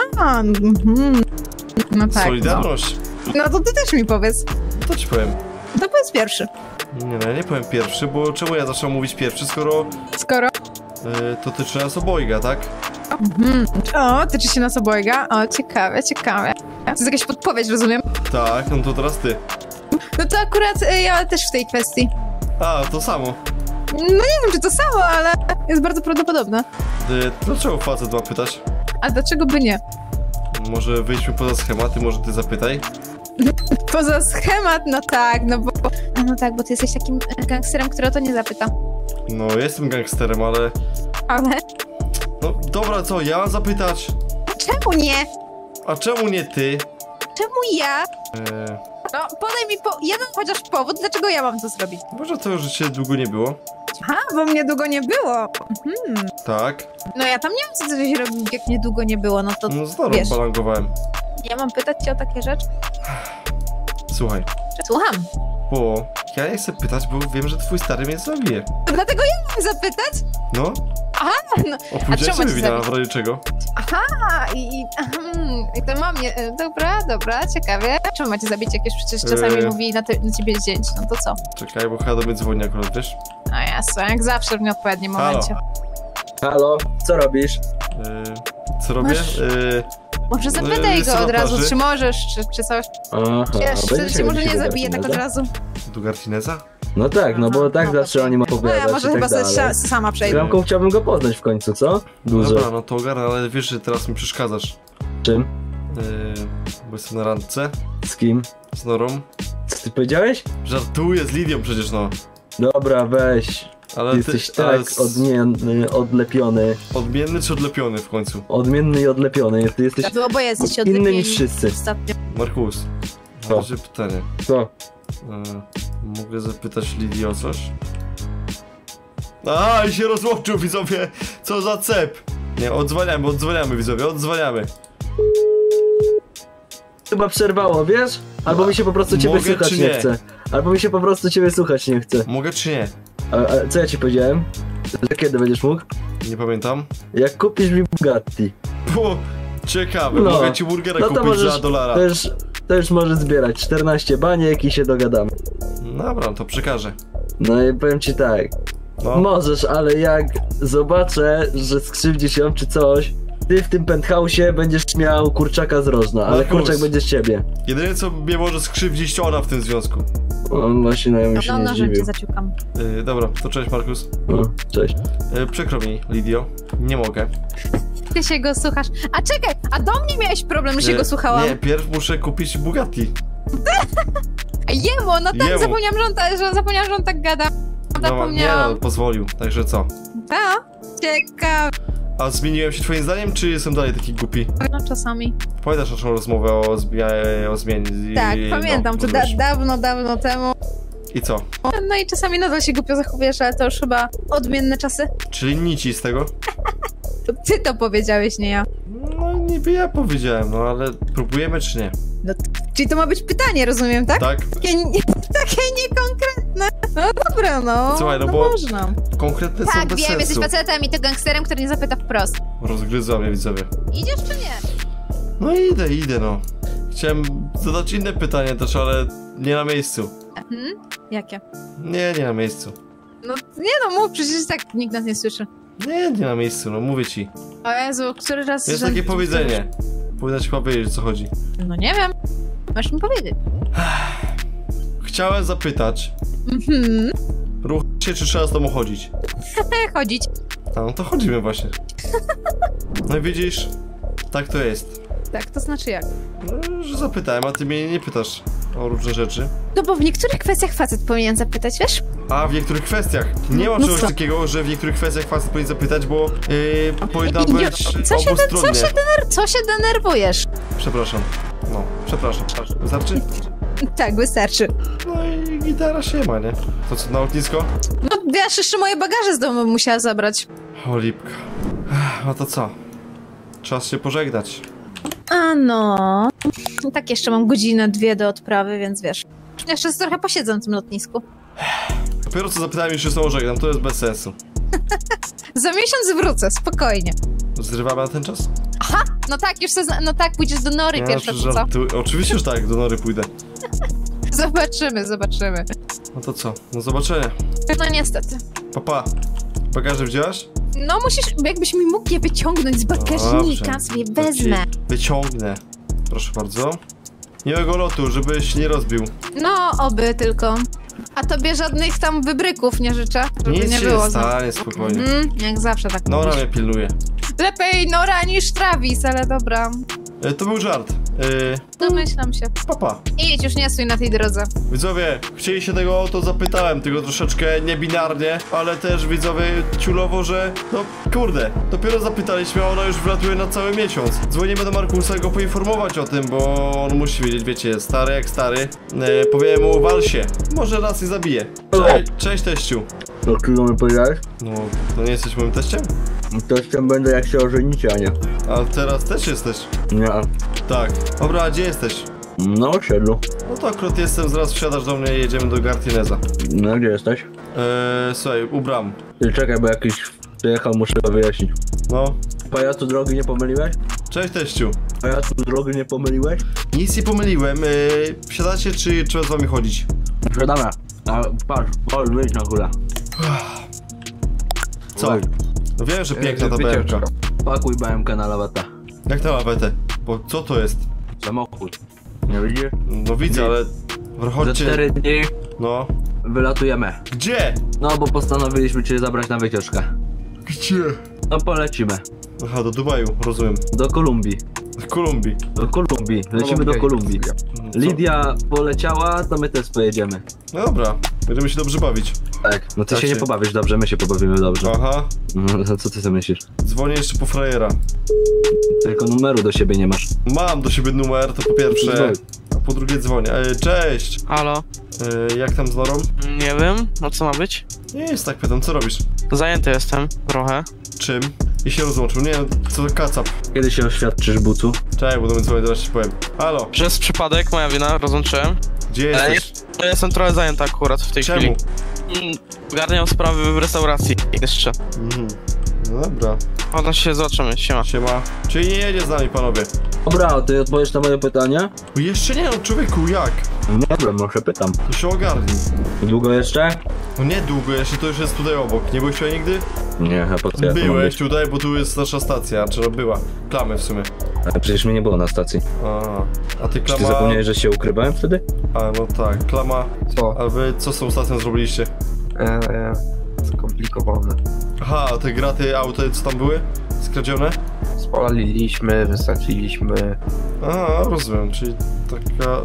no tak. Solidarność. No to ty też mi powiedz. No to ci powiem. To powiedz pierwszy. Nie, no ja nie powiem pierwszy, bo czemu ja zacząłem mówić pierwszy, skoro Skoro... to tyczy nas obojga, tak? O, tyczy się nas obojga. O, ciekawe. To jest jakaś podpowiedź, rozumiem? Tak, no to teraz ty. No to akurat ja też w tej kwestii. A, to samo. No nie wiem, czy to samo, ale jest bardzo prawdopodobne. Dlaczego facet ma pytać? A dlaczego by nie? Może wyjdźmy poza schematy, może ty zapytaj? Poza schemat, no tak, no bo... No tak, bo ty jesteś takim gangsterem, który o to nie zapyta. No, jestem gangsterem, ale... Ale... No dobra, co, ja mam zapytać? Czemu nie? A czemu nie ty? Czemu ja? No, podaj mi jeden chociaż powód, dlaczego ja mam to zrobić. Może to, że cię długo nie było? Aha, bo mnie długo nie było. Tak. No ja tam nie wiem, co coś robił, jak mnie długo nie było, no to No z Norą wiesz. balangowałem. Ja mam pytać cię o takie rzeczy? Słuchaj, Słucham. bo ja nie chcę pytać, bo wiem, że twój stary mnie zabije. Dlatego ja mam zapytać? No? Aha, no. Opóźniaj czemu sobie cię wina, w zabić? razie czego? Aha, i to mam nie... Dobra, ciekawie. Czemu macie zabić, jak już przecież czasami mówi na ciebie zdjęć, no to co? Czekaj, bo chyba do mnie dzwoni akurat, wiesz? No jasne, jak zawsze w nieodpowiednim Halo. momencie. Halo, co robisz? Co robię? Masz- Może zapytaj Jestem go na od razu, plaży. czy możesz, czy coś. Aha, Wiesz, wtedy będziecie cię może mieli nie się zabije tak od Garfineza? razu. Do Garfineza? No tak, no bo tak No, zawsze o nim No opowiadać ja może i chyba tak sobie dalej. sama Z przejdę. Bramką chciałbym go poznać w końcu, co? Dużo. Dobra, no to ogarnę, ale wiesz, że teraz mi przeszkadzasz. Czym? Bo jestem na randce Z kim? z Norą. Co ty powiedziałeś? Żartuję z Lidią przecież, no. Dobra, weź. Ale Jesteś ty, ale tak odmienny, odlepiony. Odmienny czy odlepiony w końcu? Odmienny i odlepiony. Ty jesteś Wy oboje jesteście inny odlepieni niż wszyscy. ostatnio. Markus, Co? mam pytanie. Co? Mogę zapytać Lidii o coś? A, i się rozłączył, widzowie! Co za cep! Nie, odzwaniamy, widzowie, odzwaniamy. Chyba przerwało, wiesz? Albo mi się po prostu ciebie Mogę, słuchać czy nie nie? chce. Albo mi się po prostu ciebie słuchać nie chce. Mogę czy nie? A co ja ci powiedziałem? Że kiedy będziesz mógł? Nie pamiętam. Jak kupisz mi Bugatti. Bo ciekawe, No. mogę ci burgera No to kupić możesz, za $1. to już możesz zbierać 14 baniek i się dogadamy. Dobra, no to przekażę. No i powiem ci tak. No. Możesz, ale jak zobaczę, że skrzywdzisz ją czy coś, ty w tym penthouse'ie będziesz miał kurczaka z rożna, ale Markus. kurczak będzie z ciebie. Jedyne co mnie może skrzywdzić to ona w tym związku. O, właśnie na ją się No, nie nożem cię zdziwił. zaciukam. Dobra, to cześć Markus. O, cześć. Przykro mi, Lidio. Nie mogę. Ty się go słuchasz. A czekaj, a do mnie miałeś problem, że się go słuchałam. Nie, pierw muszę kupić Bugatti. A jemu, no tak, Jemu. zapomniałam, że on tak gada. No, nie Zapomniałam. no, pozwolił, także co? Tak, ciekawe. A zmieniłem się twoim zdaniem, czy jestem dalej taki głupi? No czasami. Pamiętasz naszą rozmowę o zmianie? Tak, pamiętam, to rozumiesz. dawno temu. I co? No i czasami nadal się głupio zachowujesz, ale to już chyba odmienne czasy. Czyli nic z tego? To ty to powiedziałeś, nie ja. No niby ja powiedziałem, no ale próbujemy czy nie? Czyli to ma być pytanie, rozumiem, tak? Tak? Takie niekonkretne. No dobra, no. Słuchaj, no bo- można. Konkretne są Tak, bez wiem, sensu. jesteś facetem i to gangsterem, który nie zapyta wprost. Rozgryzła mnie, widzowie. Idziesz czy nie? No idę no. Chciałem zadać inne pytanie też, ale nie na miejscu. Jakie? Nie na miejscu. No nie no, mów, przecież tak nikt nas nie słyszy. Nie na miejscu, no mówię ci. O Jezu, który raz... Jest że- takie powiedzenie. Powinna ci powiedzieć, o co chodzi. No nie wiem. Masz mi powiedzieć. Chciałem zapytać, ruch się, czy trzeba z tobą chodzić? Chodzić. A no to chodzimy właśnie. No i widzisz, tak to jest. Tak, to znaczy jak? No, że zapytałem, a ty mnie nie pytasz o różne rzeczy. No bo w niektórych kwestiach facet powinien zapytać, wiesz? A w niektórych kwestiach. Nie ma No czegoś co? takiego, że w niektórych kwestiach facet powinien zapytać, bo powinna I- być obustronnie. Co się denerwujesz? Przepraszam. No, przepraszam. Wystarczy? Tak, wystarczy. No i gitara się ma, nie? To co, na lotnisko? No wiesz, jeszcze moje bagaże z domu musiała zabrać. O, lipka. No to co? Czas się pożegnać. A no. Tak, jeszcze mam godzinę, 2 do odprawy, więc wiesz. Jeszcze trochę posiedzę na tym lotnisku. Dopiero co zapytałem, już się z tobą żegnam, to jest bez sensu. Za miesiąc wrócę, spokojnie. Zrywamy na ten czas? No tak, już no tak, pójdziesz do Nory pierwsze, przecież to co? Oczywiście, że tak, do Nory pójdę. Zobaczymy. No to co? Do zobaczenia. No niestety. Papa. Bagaże wzięłaś? No musisz, jakbyś mi mógł je wyciągnąć z bagażnika, Dobrze. sobie To ci wezmę. Wyciągnę. Proszę bardzo. Miłego lotu, żebyś nie rozbił. No, oby tylko. A tobie żadnych tam wybryków nie życzę, żeby Nic nie się było. nie stanie, spokojnie. Jak zawsze tak Nora mówisz. mnie pilnuje. Lepiej Nora niż Travis, ale dobra. To był żart. Domyślam się. Papa. Idź, już nie stój na tej drodze. Widzowie, chcieli się tego o to zapytałem, tylko troszeczkę niebinarnie, ale też widzowie ciulowo, że no kurde, dopiero zapytaliśmy, a ona już wlatuje na cały miesiąc. Dzwonimy do Markusa go poinformować o tym, bo on musi wiedzieć, wiecie, stary jak stary. Powiem mu, wal się, może raz i zabije. Cześć teściu. No, którego mi powiedziałeś? No, to nie jesteś moim teściem? Teściem będę jak się ożenicie, a nie. A teraz też jesteś. Nie. Tak. Dobra, a gdzie jesteś? No, osiedlu. No to akurat jestem, zaraz wsiadasz do mnie i jedziemy do Gartineza. No, gdzie jesteś? Słuchaj, u bram. Ty czekaj, bo jakiś przyjechał, muszę to wyjaśnić. No. Pajacu drogi nie pomyliłeś? Cześć teściu. Pajacu drogi nie pomyliłeś? Nic nie pomyliłem. Wsiadacie, czy trzeba z wami chodzić? Sprzedamy. A patrz, wyjdź na górę. Co? Wyjdź. No wiem, że piękna ta BMK. Pakuj BMK na lawetę. Jak na lawetę? Bo co to jest? Samochód. Nie widzisz? No widzę, ale... Za Chodźcie... 4 dni No. wylatujemy. Gdzie? No, bo postanowiliśmy cię zabrać na wycieczkę. Gdzie? No, polecimy. Aha, do Dubaju, rozumiem. Do Kolumbii. Kolumbii. Do Kolumbii, lecimy do Kolumbii. Lidia poleciała, to my też pojedziemy. No dobra, będziemy się dobrze bawić. Tak, no ty Tak się nie się- pobawisz dobrze, my się pobawimy dobrze. Aha, No, co ty sobie myślisz? dzwonię jeszcze po frajera. Tylko numeru do siebie nie masz. Mam do siebie numer, to po pierwsze, Dzwoń. a po drugie dzwonię. Cześć! Halo? Jak tam z Norą? Nie wiem, no co ma być? Nie jest tak, pytam, co robisz? Zajęty jestem, trochę. Czym? I się rozłączył, nie wiem, co to kacap. Kiedy się oświadczysz, bucu? Czekaj, bo do mnie dzwonię, zaraz ci powiem. Halo, Przez przypadek, moja wina, rozłączyłem. gdzie Ale jesteś? Ja jestem trochę zajęty akurat w tej Czemu? chwili. Ogarniam sprawy w restauracji jeszcze. Mhm. No dobra, Potem się zobaczymy, siema. siema. Czyli nie jedzie z nami, panowie? Dobra, ty odpowiesz na moje pytania? Bo jeszcze nie, no człowieku, jak? No dobra, może pytam. To się ogarnij. Długo jeszcze? No nie długo, jeszcze to już jest tutaj obok. Nie byłeś tutaj nigdy? Nie, a po co ja tu mam Byłeś być? tutaj, bo tu jest nasza stacja, czy no była. Klamy w sumie. Ale przecież mnie nie było na stacji. A ty Czy ty klama... zapomniałeś, że się ukrywałem wtedy? A no tak, klama... Co? A wy co z tą stacją zrobiliście? Skomplikowane. Aha, te graty auto, co tam były? Skradzione? Spaliliśmy, wysadziliśmy. Aha, rozumiem, czyli taka...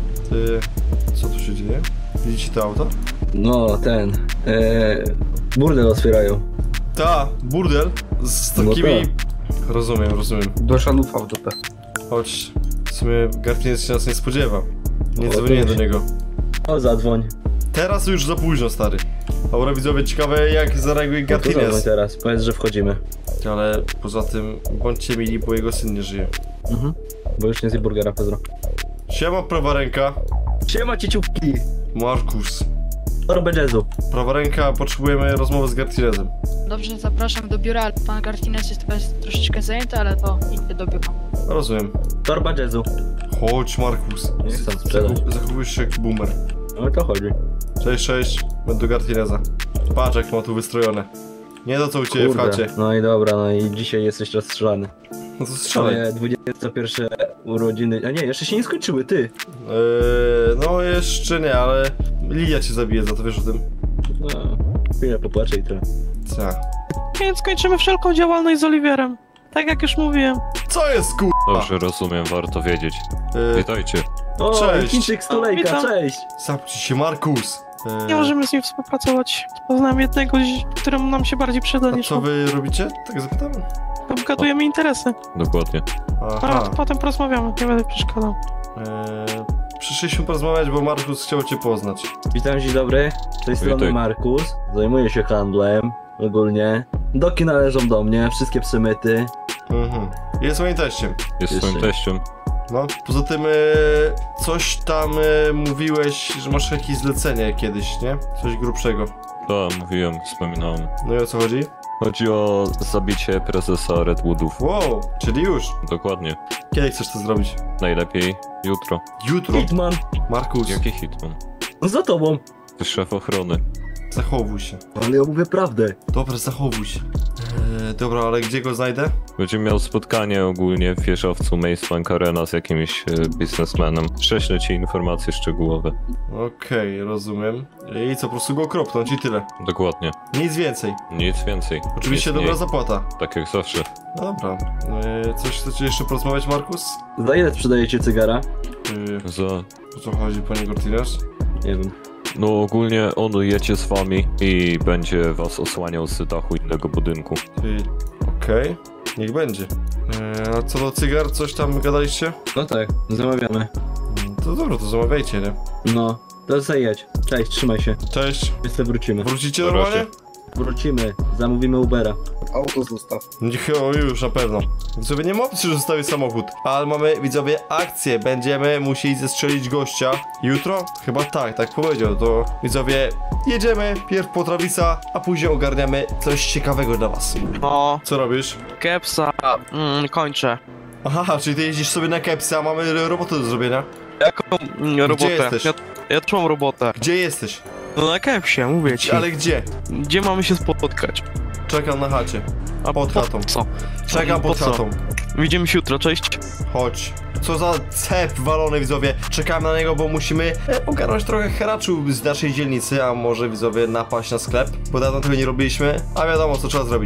Co tu się dzieje? Widzicie te auta? No, ten... burdel otwierają. Ta, burdel z No takimi... Rozumiem. Do szanów w dupę. Chodź, w sumie Gartiniec się nas nie spodziewa. Nie O, dzwoniłem do dobrze. niego. O, zadzwoń. Teraz już za późno, stary. Dobra, widzowie, ciekawe jak zareaguje No to zadzwoń Gartiniec. teraz, powiedz, że wchodzimy. Ale poza tym, bądźcie mili, bo jego syn nie żyje. Bo już nie zje burgera, Pedro. Siema, prawa ręka. Siema, cieciówki! Markus. Torbę jazzu. Prawa ręka, potrzebujemy rozmowy z Gartinezem. Dobrze, zapraszam do biura, ale pan Gartinez jest teraz troszeczkę zajęty, ale to idę do biura. Rozumiem. Torba jazzu. Chodź, Markus. Nie chcę sprzedać. Zachowujesz się jak boomer. No i to chodzi. Cześć, będę do Gartineza. Patrz jak ma tu wystrojone. Nie to co u ciebie w chacie. No i dobra, no i dzisiaj jesteś rozstrzelany. No to strzelaj. Moje 21 urodziny... A nie, jeszcze się nie skończyły, ty! No jeszcze nie, ale Lidia cię zabije za to, wiesz o tym? No, chwilę popłaczę i tyle. Co? Więc kończymy wszelką działalność z Oliwierem. Tak jak już mówiłem. Co jest ku... Dobrze, rozumiem, warto wiedzieć. Witajcie. O, Cześć. Chińczyk stolejka, Witam. cześć! Zamknij się, Markus. Nie możemy z nim współpracować. Poznałem jednego, któremu nam się bardziej przyda A niż co on. wy robicie? Tak zapytam. Obgadujemy interesy. Dokładnie. A Aha. potem porozmawiamy, nie będę przeszkadzał. Przyszliśmy porozmawiać, bo Markus chciał cię poznać. Witam, dzień dobry. Z tej strony Witaj. Markus. Zajmuję się handlem, ogólnie. Doki należą do mnie, wszystkie psy myty. Mhm. Jest moim teściem. Jest Jeszcze. swoim teściem. No. Poza tym coś tam mówiłeś, że masz jakieś zlecenie kiedyś, nie? Coś grubszego. Tak, mówiłem, wspominałem. No i o co chodzi? Chodzi o zabicie prezesa Redwoodów. Wow, czyli już. Dokładnie. Kiedy chcesz to zrobić? Najlepiej jutro. Jutro. Hitman, Markus, Jaki hitman? za tobą. Ty szef ochrony. zachowuj się. Ale ja mówię prawdę. Dobra, zachowuj się. Dobra, ale gdzie go znajdę? Będzie miał spotkanie ogólnie w wieżowcu Maze Bank Arena z jakimś biznesmenem. Prześlę ci informacje szczegółowe. Okej, rozumiem. I co, po prostu go kropnąć i tyle. Dokładnie. Nic więcej. Nic więcej. Oczywiście Nic dobra mniej. zapłata. Tak jak zawsze. Dobra. Coś chcecie jeszcze porozmawiać, Markus? Za ile sprzedajecie cygara? Za... O co chodzi, panie Gortines? Nie wiem. No ogólnie on jedzie z wami i będzie was osłaniał z dachu innego budynku. Okej, niech będzie. A co do cygar, coś tam gadaliście? No tak, zamawiamy. To dobra, to zamawiajcie, nie? No, to zajedź. Cześć, trzymaj się. Cześć. Jeszcze wrócimy. Wrócicie Na normalnie? razie. Wrócimy, zamówimy Ubera. Auto zostaw. O, już, na pewno. Widzowie, nie ma opcji, że zostawię samochód. Ale mamy, widzowie, akcję. Będziemy musieli zestrzelić gościa. Jutro? Chyba tak powiedział. To, widzowie, jedziemy pierw po Travisa, a później ogarniamy coś ciekawego dla was. O, Co robisz? Kepsa, kończę. Aha, czyli ty jeździsz sobie na kepsy, a mamy robotę do zrobienia. Jaką robotę? jesteś? Ja też mam robotę. Gdzie jesteś? No na Kepsie, mówię ci. Ale gdzie? Gdzie mamy się spotkać? Czekam na chacie. A Pod po chatą. co? Czekam Po pod co? chatą. Widzimy się jutro, cześć. Chodź. Co za cep walony, widzowie. Czekamy na niego, bo musimy ogarnąć trochę haraczu z naszej dzielnicy, a może, widzowie, napaść na sklep, bo dawno tego nie robiliśmy, a wiadomo, co trzeba zrobić.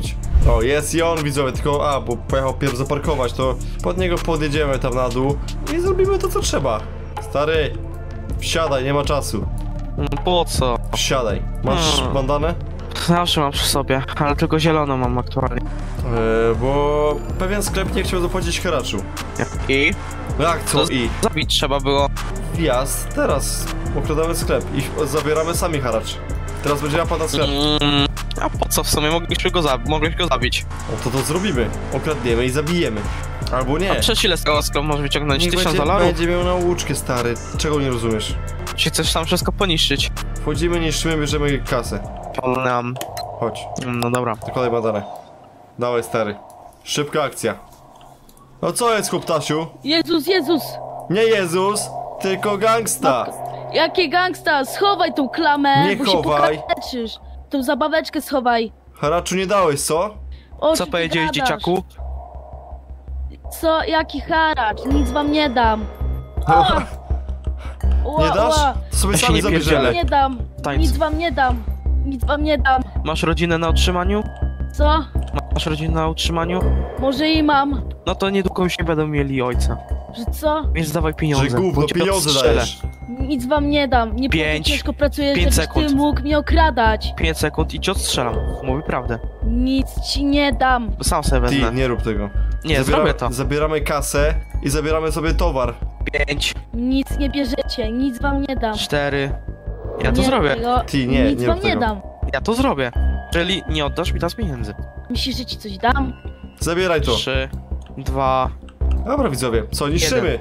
O, jest i on, widzowie, tylko, bo pojechał pierw zaparkować, to pod niego podjedziemy tam na dół i zrobimy to, co trzeba. Stary, wsiadaj, nie ma czasu. Po co? Wsiadaj. Masz bandanę? Zawsze mam przy sobie, ale tylko zieloną mam aktualnie. Bo pewien sklep nie chciał zapłacić haraczu. I? Jak co i? Zabić trzeba było. Wjazd, teraz okradamy sklep i zabieramy sami haracz. Teraz będzie napad na sklep. A po co w sumie? Mogliśmy go zabić. No to zrobimy. Okradniemy i zabijemy. Albo nie. A przecież ile z tego sklepu może wyciągnąć? Niech 1000 będzie, dolarów? będzie miał nauczkę, stary. Czego nie rozumiesz? Czy chcesz tam wszystko poniszczyć? Wchodzimy, niszczymy, bierzemy kasę. Nam. Chodź. No dobra. Dokładaj bandanę. Dawaj, stary. Szybka akcja. No co jest, chłoptasiu? Jezus, Jezus! Nie Jezus, tylko gangsta. Jakie gangsta? Schowaj tą klamę, Nie bo chowaj. się pokaleczysz. Tą zabaweczkę schowaj. Haraczu nie dałeś, co? O, Co ty powiedziałeś, gadasz? dzieciaku? Co? Jaki haracz? Nic wam nie dam. Dobra. Nie dasz? To sobie Ja się sami nie zabierzemy. Nie dam. Tańc. Nic wam nie dam. Nic wam nie dam. Masz rodzinę na utrzymaniu? Co? Masz rodzinę na utrzymaniu? Może i mam. No to niedługo już nie będą mieli ojca. Że co? Więc dawaj pieniądze. Że gówno, bo cię pieniądze odstrzelę. dajesz. Nic wam nie dam. Nie Pięć. ciężko pracuję, 5 żebyś sekund. ty mógł mnie okradać. 5 sekund i cię odstrzelam. Mówię prawdę. Nic ci nie dam. Sam sobie wezmę. Ty, nie rób tego. Nie, zrobię to. Zabieramy kasę i zabieramy sobie towar. 5, Nic nie bierzecie. Nic wam nie dam. 4. Ja to Nie zrobię. rób tego. Ty, nie, Nic nie wam rób nie tego. dam. Ja to zrobię. Jeżeli nie oddasz mi teraz pieniędzy. Myślisz, że ci coś dam? Zabieraj to. 3, 2. Dobra, widzowie, co, niszczymy?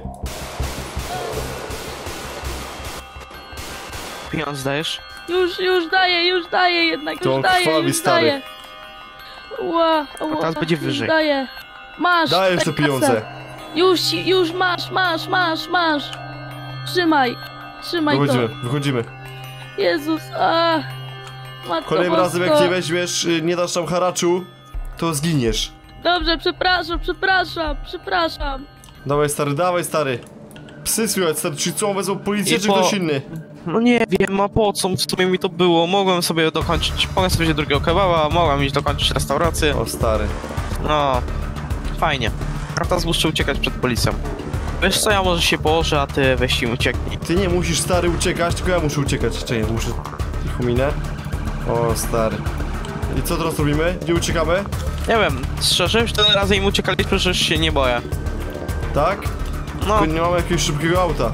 Pieniądz dajesz? Już daję jednak, To już daję, krwawi, już stary. daję. Ła, A teraz będzie wyżej. Daję. Masz. Dajesz tak te pieniądze. kasę. Już masz. Trzymaj. Trzymaj Wychodzimy. Jezus, Matko Kolejnym razem jak Bosko. nie weźmiesz, nie dasz nam haraczu, to zginiesz. Dobrze, przepraszam. Dawaj stary. Psy słychać, stary, czy co, wezmą policję, I czy po- ktoś inny? No nie wiem, a po co w sumie mi to było? Mogłem sobie drugiego kebaba, mogłem iść dokończyć restaurację. O, stary. No, fajnie. A teraz muszę uciekać przed policją. Wiesz co, ja może się położę, a ty weź im ucieknij. Ty nie musisz, stary, uciekać, tylko ja muszę uciekać. Czekaj, muszę... Ticho minę. O, stary. I co teraz robimy? Gdzie uciekamy? Nie wiem, szczerze, już tyle razy im uciekaliśmy, że już się nie boję. Tak? No, Tylko nie mamy jakiegoś szybkiego auta.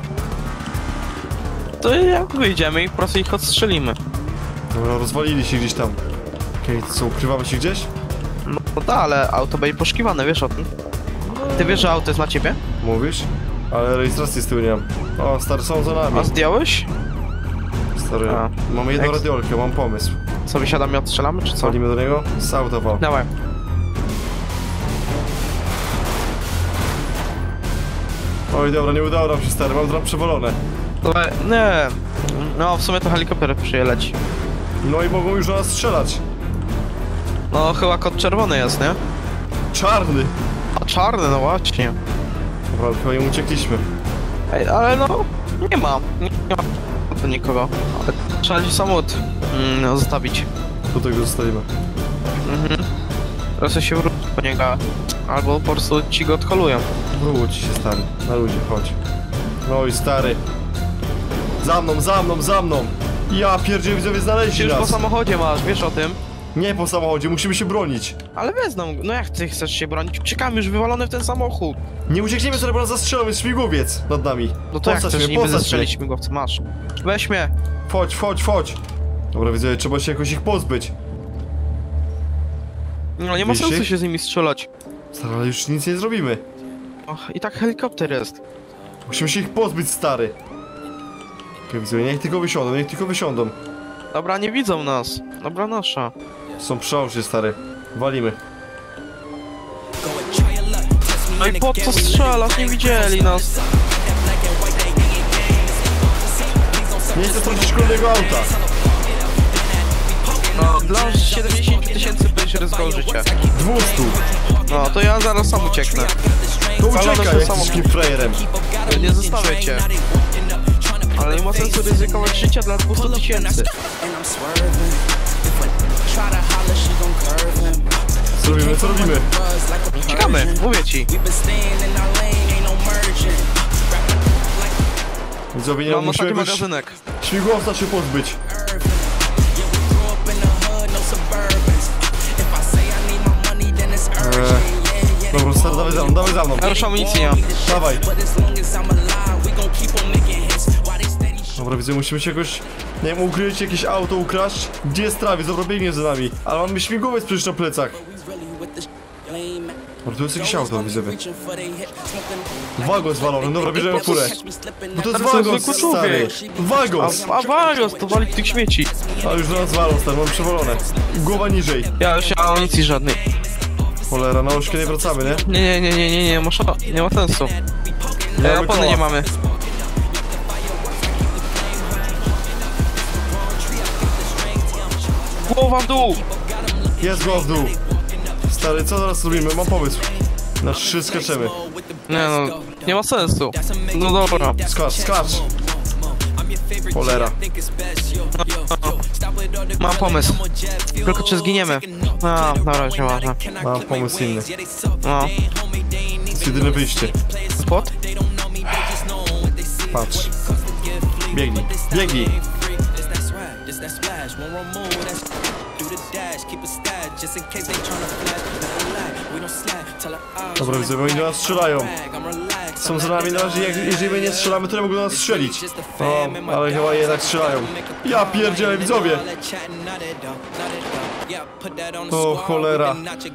to jak wyjdziemy i po prostu ich odstrzelimy. Dobra, rozwalili się gdzieś tam. Okej, co, ukrywamy się gdzieś? No tak, ale auto będzie poszukiwane, wiesz o tym? Ty wiesz, że auto jest na ciebie? Mówisz? Ale rejestracji z tyłu nie mam. O, stary, są za nami. A zdjąłeś? Stary, A. mamy jedną Jak- radiolkę, mam pomysł. Co, wysiadamy i odstrzelamy, czy co? Walimy do niego? Z auta wal. Dawaj. Oj, dobra, nie udało nam się, stary, mam dram przewalone. Ale nie. No, w sumie to helikopter przyjeleć. No i mogą już na nas strzelać. No, chyba kod czerwony jest, nie? Czarny. A czarny, no właśnie. Dobra, chyba im uciekliśmy. Ej, ale no, nie ma tu nikogo. Ale trzeba ci samochód zostawić. Tutaj go zostawimy. Teraz się wróci po niego, albo po prostu ci go odholują. Wróć się, stary. Na ludzie, chodź. Oj, stary. Za mną. Ja pierdzielę, widzowie, Ty znaleźli już po nas. samochodzie masz, wiesz o tym? Nie po samochodzie, musimy się bronić. Ale wezmą, no jak ty chcesz się bronić? Uciekamy już wywalony w ten samochód. Nie uciekniemy sobie, bo nas zastrzelą, jest śmigłowiec nad nami. No to jak Postać chcesz mnie, niby postać zastrzelić mnie. śmigłowca? Masz. Weź mnie. Chodź. Dobra, widzowie, trzeba się jakoś ich pozbyć. No nie ma Widzisz sensu ich? się z nimi strzelać. Stary, ale już nic nie zrobimy. Och, i tak helikopter jest. Musimy się ich pozbyć, stary. Okej, widzowie, niech tylko wysiądą. Dobra, nie widzą nas. Dobra nasza. Są przełącznie, stary. Walimy. No i po co strzelasz? Nie widzieli nas. Nie chcę stracić szkolnego auta. No, dla 70 000 byś ryzykował życie. 200. No, to ja zaraz sam ucieknę. To Walony uciekaj, są jak samochód. takim frajerem. Nie zostawię cię. Ale nie ma sensu ryzykować życia dla 200 000. Co robimy? Uciekamy, mówię ci. Widzowie, nie Mam musimy ostatni jakoś magazynek. śmigłowca się pozbyć. Dobra, stary, dawaj za mną, dawaj za mną. Ja już amunicji nie mam. Dawaj. Dobra, widzę, musimy się jakoś, nie wiem, ukryć, jakieś auto ukraść. Gdzie jest Travis? Dobra, biegnie za nami. Ale mamy śmigłowiec przecież na plecach. Dobra, tu jest jakieś auto, widzowie. Wagon zwalony, dobra, bierzemy furę. Bo to jest wagon, stary. Wagos! A Wagos, to wali tych śmieci. A już do nas walą, stary, mam przewalone. Głowa niżej. Ja już nie mam amunicji żadnej. Cholera, na ośkę nie wracamy, nie? Nie ma sensu. mamy Opony koła. nie mamy. Głowa w dół! Jest go w dół. Stary, co teraz robimy? Mam pomysł. Na 3 skaczemy. Nie no, nie ma sensu. No dobra. Skacz. Cholera. Mam pomysł. Tylko czy zginiemy? No, na razie ważne. Mam pomysł inny. No. Jest jedyne wyjście. Spot? Patrz. Biegnij. Dobra, widzę, bo oni do nas strzelają. Są za nami na razie, jeżeli my nie strzelamy, to nie mogą do nas strzelić. O, ale chyba jednak strzelają. Ja pierdzielę, widzowie! O, cholera.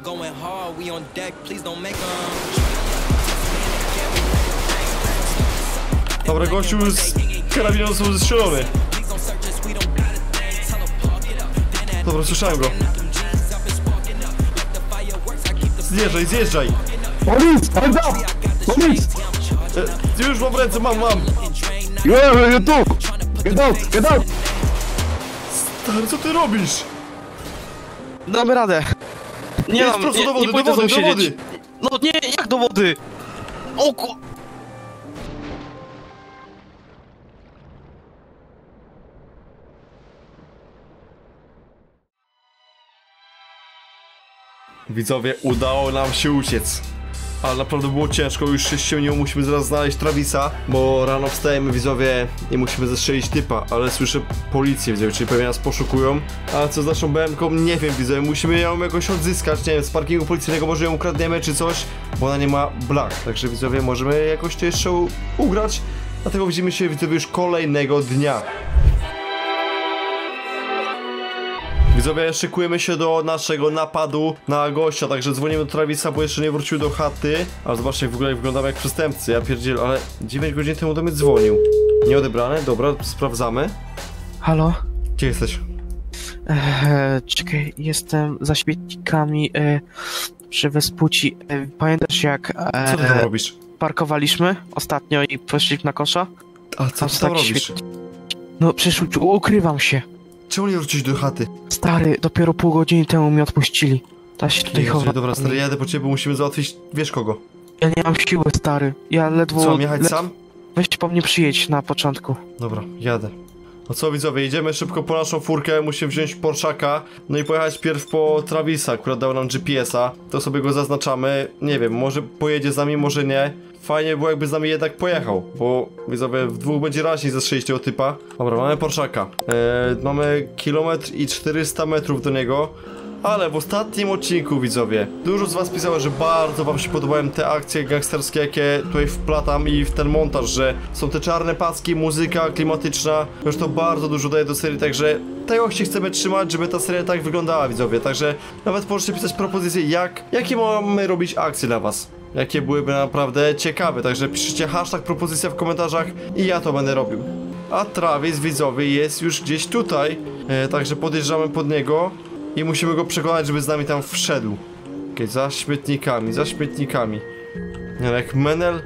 Dobra, gościu z karabinem został zestrzelony. Dobra, słyszałem go. Zjeżdżaj. Police! Hands up! Police! Już mam ręce, mam. You too! Get out! Stary, co ty robisz? Damy radę. Nie Jedź mam, prosto do nie wody, pójdę do tam siedzieć. wody. No nie, jak do wody? O ku... Widzowie, udało nam się uciec. Ale naprawdę było ciężko, już się ściemniło, musimy zaraz znaleźć Travisa, bo rano wstajemy, widzowie, i musimy zestrzelić typa, ale słyszę policję, widzowie, czyli pewnie nas poszukują. A co z naszą BM-ką? Nie wiem, widzowie, musimy ją jakoś odzyskać, nie wiem, z parkingu policyjnego może ją ukradniemy czy coś, bo ona nie ma black, także widzowie, możemy jakoś to jeszcze ugrać, dlatego widzimy się, widzowie, już kolejnego dnia. Widzowie, szykujemy się do naszego napadu na gościa, także dzwonimy do Travisa, bo jeszcze nie wrócił do chaty. Ale zobaczcie, jak w ogóle wyglądamy jak przestępcy, ja pierdzielę, ale 9 godzin temu do mnie dzwonił. Nieodebrane? Dobra, sprawdzamy. Halo? Gdzie jesteś? Czekaj, jestem za śmietnikami przy Wespuci. Pamiętasz jak Co ty tam robisz? parkowaliśmy ostatnio i poszliśmy na kosza? A co ty tam robisz? No przecież ukrywam się. Czemu nie wrócić do chaty? Stary, dopiero pół godziny temu mnie odpuścili. Ta się tutaj chowa. Dobra, stary, jadę po ciebie, bo musimy załatwić, wiesz kogo? Ja nie mam siły, stary. Ja ledwo... Co, mam jechać sam? Weź po mnie przyjedź na początku. Dobra, jadę. No co, widzowie, idziemy szybko po naszą furkę, musimy wziąć Porszaka, no i pojechać pierw po Travisa, akurat dał nam GPS-a, to sobie go zaznaczamy, nie wiem, może pojedzie z nami, może nie. Fajnie było, jakby z nami jednak pojechał, bo widzowie, w dwóch będzie raźniej zastrzelić tego typa. Dobra, mamy Porszaka, mamy 1,4 km do niego. Ale w ostatnim odcinku, widzowie, dużo z was pisało, że bardzo wam się podobają te akcje gangsterskie, jakie tutaj wplatam i w ten montaż, że są te czarne paski, muzyka klimatyczna, już to bardzo dużo daje do serii, także tego się chcemy trzymać, żeby ta seria tak wyglądała, widzowie, także nawet możecie pisać propozycje, jakie mamy robić akcje dla was, jakie byłyby naprawdę ciekawe, także piszcie hashtag propozycja w komentarzach i ja to będę robił. A Travis, widzowie, jest już gdzieś tutaj, także podjeżdżamy pod niego. I musimy go przekonać, żeby z nami tam wszedł. Okej, za śmietnikami. Nie, jak menel.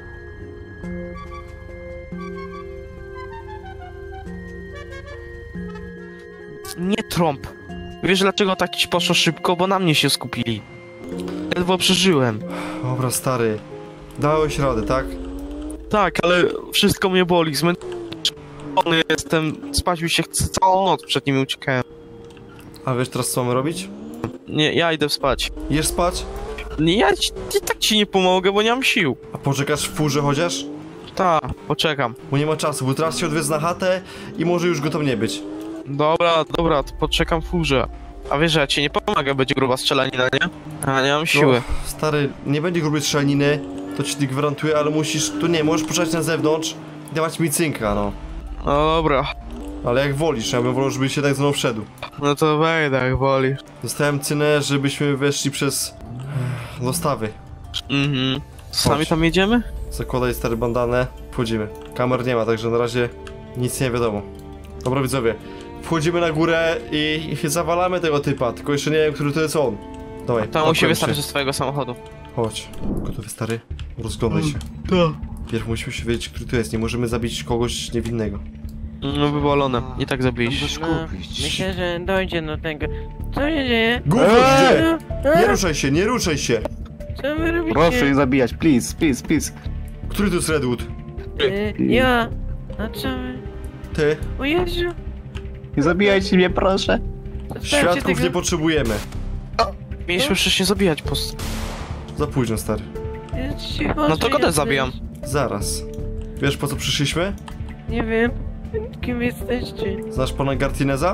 Nie trąb. Wiesz dlaczego tak ci poszło szybko? Bo na mnie się skupili. Ledwo przeżyłem. Dobra, stary. Dałeś radę, tak? Tak, ale wszystko mnie boli. Zmęczony jestem. Spać mi się chce całą noc, przed nimi uciekałem. A wiesz teraz co mamy robić? Nie, ja idę spać. Jesz spać? Nie, ja tak ci nie pomogę, bo nie mam sił. A poczekasz w furze chociaż? Ta, poczekam. Bo nie ma czasu, bo teraz się odwiedzę na chatę i może już go tam nie być. Dobra, to poczekam w furze. A wiesz, że ja ci nie pomogę, będzie gruba strzelanina, nie? A nie mam siły. No, stary, nie będzie grubiej strzelaniny, to ci gwarantuję, ale musisz, tu nie, możesz poczekać na zewnątrz i dawać mi cynka, no. No dobra. Ale jak wolisz, ja bym wolał, żebyś się tak ze mną wszedł. No to wejdę, jak woli. Dostałem cynę, żebyśmy weszli przez dostawy. Mhm. Sami tam jedziemy? Zakładaj stary bandanę, wchodzimy. Kamer nie ma, także na razie nic nie wiadomo. Dobra widzowie, wchodzimy na górę i zawalamy tego typa, tylko jeszcze nie wiem, który to jest on. Dawaj, Tam musi wystarczyć z twojego samochodu. Chodź, gotowy stary? Rozglądaj się. Pierw musimy się wiedzieć, który to jest, nie możemy zabić kogoś niewinnego. No wywalone, i tak zabiliście. Myślę, że dojdzie do tego. Co się dzieje? Gówno gdzie? Nie ruszaj się, nie ruszaj się! Co wy robicie? Proszę nie zabijać, please, please, please. Który to jest Redwood? Ja. A co wy? Ty? O Jezu. Nie zabijajcie mnie, proszę. Świadków tego. nie potrzebujemy. Mieliśmy wcześniej zabijać po... Za późno, stary. No to go też zabijam. Zaraz. Wiesz, po co przyszliśmy? Nie wiem. Kim jesteście? Znasz pana Gartineza?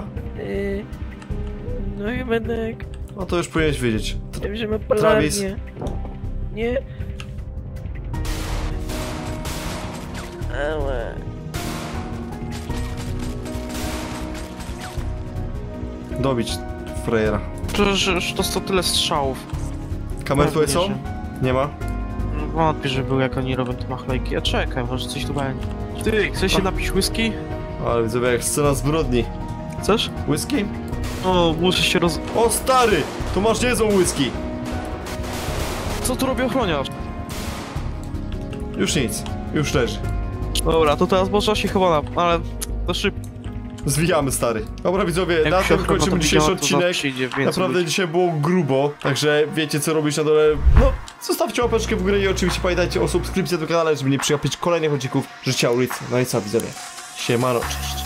No chyba tak. No to już powinieneś wiedzieć. Wiem, że ma Travis. polarię. Nie? Ała. Dobić frejera. Przecież to są tyle strzałów. Kamer tutaj są? Nie ma? No wątpię, że był, jak oni robią te machlejki. A czekaj, może coś tu będzie. Ty, chcesz się napić whisky? Ale widzowie, jak scena zbrodni. Chcesz? Whisky? O, muszę się O stary! To masz niezłą whisky! Co tu robi ochroniarz? Już nic. Już leży. Dobra, to teraz można się chyba ale to szybko. Zwijamy, stary. Dobra widzowie, Jak na się tym chyba kończymy to dzisiejszy widziała, to odcinek. zawsze idzie więcej Naprawdę ludzi. dzisiaj było grubo, także wiecie co robić na dole. No, zostawcie łapeczkę w górę i oczywiście pamiętajcie o subskrypcji na tym kanale, żeby nie przegapić kolejnych odcinków Życia ulicy. No i co widzowie? Siemano, cześć.